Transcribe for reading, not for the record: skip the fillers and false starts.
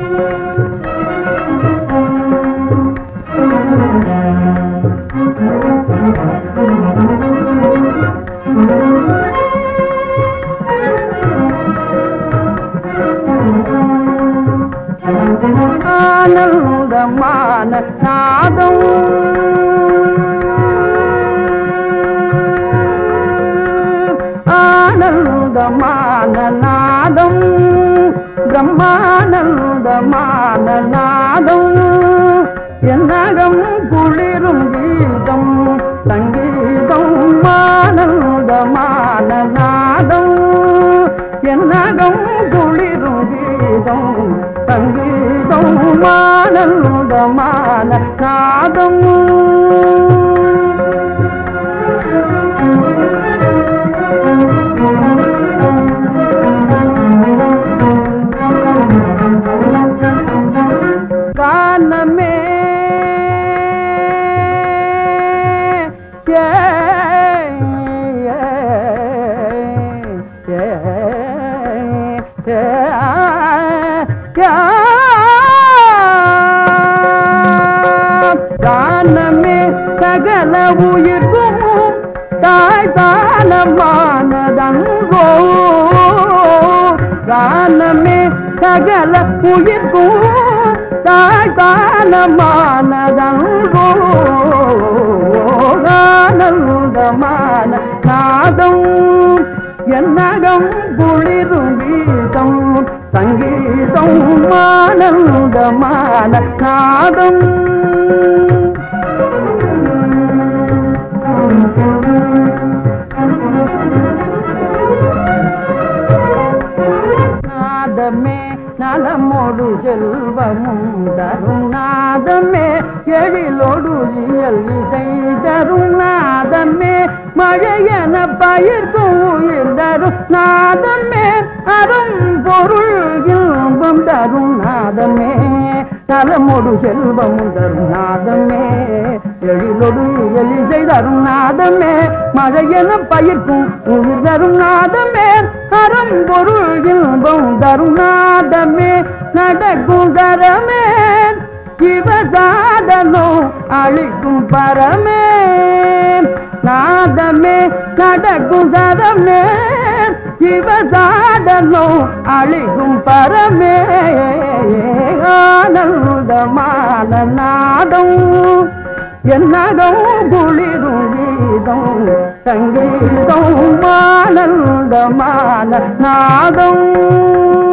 ஆனந்தமான நாதம் ஆனந்தமான நாதம் பிரம்மானந்தமான நாதம் என்னகம் குளிரும் கீதம் சங்கீதம் ஆனந்தமான நாதம் என்னகம் குளிரும் கீதம் சங்கீதம் ஆனந்தமான நாதம் கானமே கானமே சகல உயிர்க்கும் தாய் தானமானதங்கோ கானமே சகல உயிர்க்கும் தாய் தானமானதங்கோ ஆனந்தமான நாதம் என்னகம் குளிரும் கீதம் சங்கீதம் ஆனந்தமான நாதம் நாதமே நலமோடு செல்வமும் தரும் நாதமே எழிலோடு இயல் இசை தரும் நாதமே மழையென பயிர்க்கும் உயிர் தரும் நாதமே அரும் பொருள் இன்பம் தரும் நாதமே நலமோடு செல்வமும் தரும் நாதமே எழிலோடு இயல் இசை தரும் நாதமே மழையென பயிர்க்கும் உயிர் தரும் நாதமே அரும் பொருள் இன்பம் தரும் நாதமே நடக்கும் கரமே சிவசாதனோ அழிக்கும் பரமே நாதமே நடக்கும் கரமே சிவசாதனோ அழிக்கும் பரமே ஆனந்தமான நாதம் என்னகம் குளிரும் கீதம் சங்கீதம் ஆனந்தமான நாதம்